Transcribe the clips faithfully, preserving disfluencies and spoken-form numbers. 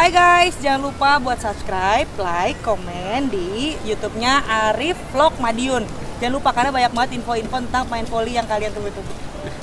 Hai guys, jangan lupa buat subscribe, like, komen di YouTube-nya Arif Vlog Madiun. Jangan lupa karena banyak banget info-info tentang main volley yang kalian tunggu-tunggu.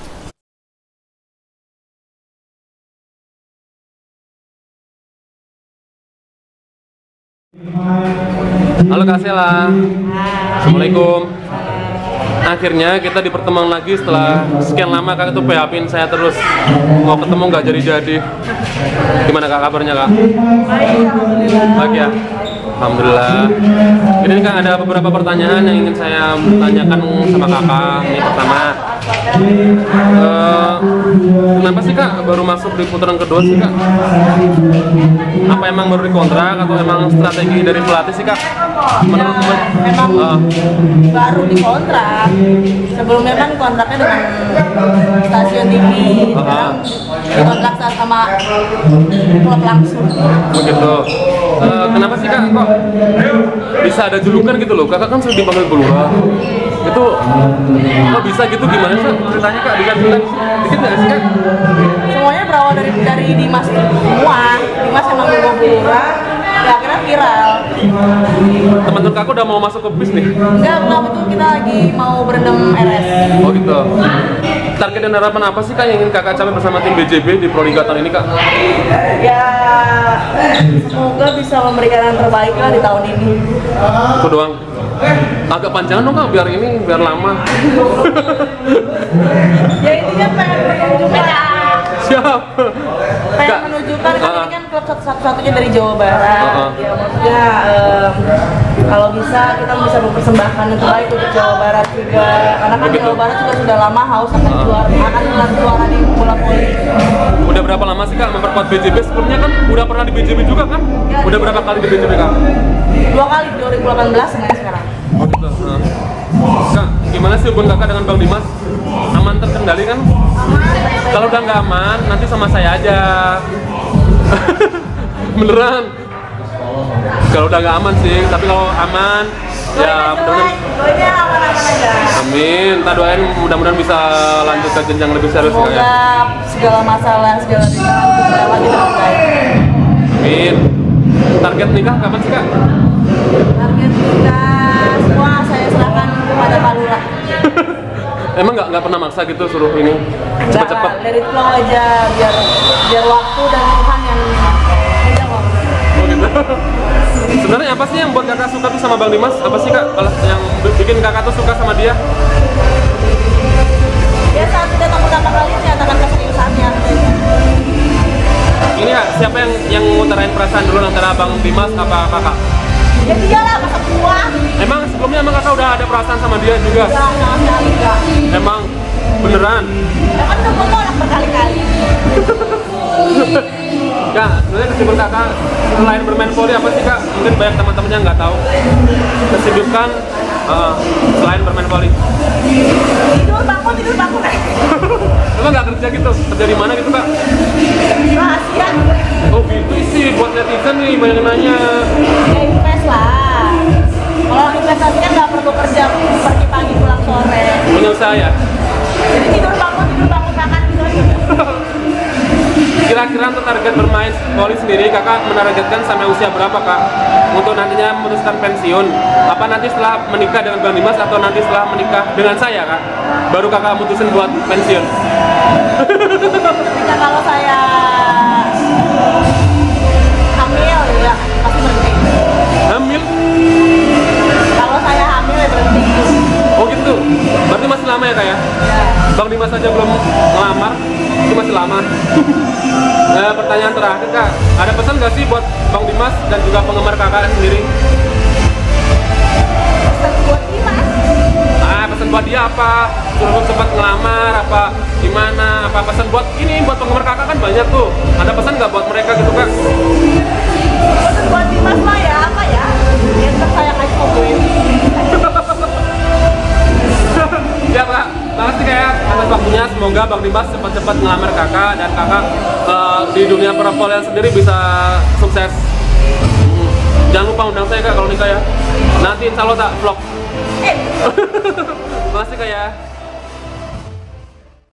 Halo Kak Sela. Assalamualaikum. Akhirnya kita dipertemuan lagi setelah sekian lama Kak itu P H P-in saya terus. Mau ketemu nggak jadi-jadi. Gimana Kak kabarnya Kak? Baik, alhamdulillah. Baik ya? Alhamdulillah. Ini Kak ada beberapa pertanyaan yang ingin saya tanyakan sama Kakak. Ini pertama, uh, kenapa sih Kak baru masuk di putaran kedua sih Kak? Apa emang baru dikontrak atau emang strategi dari pelatih sih Kak? Menurut ya, emang uh, baru dikontrak. Sebelumnya kan kontraknya dengan stasiun T V. uh, Dikontrak sama klub langsung. begitu. Uh, kenapa sih Kak kok bisa ada julukan gitu loh? Kakak kan sering dipanggil Gelora. Itu kok bisa gitu, gimana sih ceritanya Kak? Bisa ceritain dikit nggak sih Kak? Semuanya berawal dari dari Dimas semua. Dimas emang gue Gelora, ya akhirnya viral. Teman-teman Kakak udah mau masuk ke bis nih? Enggak, belum, itu kita lagi mau berendam R S. Oh gitu. Target dan harapan apa sih Kak yang ingin Kakak capai bersama tim B J B di Proliga tahun ini Kak? Ya, semoga bisa memberikan yang terbaik lah di tahun ini. Itu doang. Agak panjangan dong Kak, biar ini, biar lama. Ya intinya pengen menunjukkan. Siap. Pengen Kak, menunjukkan kan uh-uh. ini kan klub satu-satunya dari Jawa Barat. Uh-uh. Ya maksudnya um, kalau bisa kita bisa mempersembahkan yang terbaik untuk Jawa Barat juga. Karena kan Begitu. Jawa Barat juga sudah lama haus akan Uh-uh. juara, akan gelar juara di bola voli. Udah berapa lama sih Kak memperkuat B J B? Sebelumnya kan udah pernah di B J B juga kan? Ya, Udah berapa kali di B J B Kak? Dua kali, dua ribu delapan belas sampai sekarang. Oh gitu. Nah. Kak, gimana sih hubungan Kakak dengan Bang Dimas? Aman terkendali kan? Aman. Kalau udah nggak aman, nanti sama saya aja. Beneran. Kalau udah nggak aman sih, tapi kalau aman, ya mudah-mudahan. Doainnya aman-aman aja. Amin. Kita doain mudah-mudahan bisa lanjut ke jenjang lebih serius Kak ya. Semoga segala masalah, segala rintangan itu terlewati dengan baik. Amin. Target nikah kapan sih Kak? Target kita semua saya serahkan kepada Pak Lurah. Emang nggak nggak pernah maksa gitu suruh ini cepet-cepet? Dari flow aja biar biar waktu dan Tuhan yang menjawab. Oh gitu. Sebenarnya apa sih yang buat Kakak suka tuh sama Bang Dimas? Apa sih Kak kalau yang bikin Kakak tuh suka sama dia? Ya saat kita ketemu pertama kali menyatakan keseriusannya. Ini ya, siapa yang yang ngutarain perasaan dulu antara Bang Dimas apa Kakak? Ya dia lah masa gua. Emang sebelumnya emang Kakak udah ada perasaan sama dia juga? Enggak, sama sekali enggak. Emang beneran? Ya kan udah gua tolak berkali-kali. Kak, sebenarnya kesibukan Kakak selain bermain volley apa sih Kak? Mungkin banyak teman-teman yang nggak tahu. Kesibukan uh, selain bermain volley. Tidur bangun, tidur bangun. Emang nggak kerja gitu? Kerja di mana gitu Kak? Rahasia. Oh gitu sih, buat netizen nih banyak yang nanya. Ya invest lah. Kalau investasi kan nggak perlu kerja pergi pagi pulang sore. Punya usaha ya? Jadi tidur bangun, tidur bangun makan gitu aja. Kira-kira untuk target bermain volley sendiri Kakak menargetkan sampai usia berapa Kak? Untuk nantinya memutuskan pensiun? Apa nanti setelah menikah dengan Bang Dimas atau nanti setelah menikah dengan saya Kak? Baru Kakak mutusin buat pensiun? Ketika kalau saya hamil ya pasti berhenti. Hamil? Kalau saya hamil ya berhenti. Oh gitu? Berarti masih lama ya Kak ya? Ya. Bang Dimas aja belum ngelamar, itu masih lama. Nah, pertanyaan terakhir Kak, ada pesan nggak sih buat Bang Dimas dan juga penggemar Kakak sendiri? Pesan buat Dimas. Ah, pesan buat dia apa? Suruh sempat ngelamar apa gimana? Apa pesan buat ini buat penggemar Kakak kan banyak tuh. Ada pesan nggak buat mereka gitu Kak? Pesan buat Dimas mah ya apa ya? Ya tetap saya kasih komen. Ya Kak, makasih Kak atas waktunya. Semoga Bang Dimas cepat-cepat ngelamar Kakak dan Kakak uh, di dunia pervolleying sendiri bisa sukses. Hmm. Jangan lupa undang saya Kak kalau nikah ya. Nanti insya Allah tak vlog. Eh. Makasih Kak ya.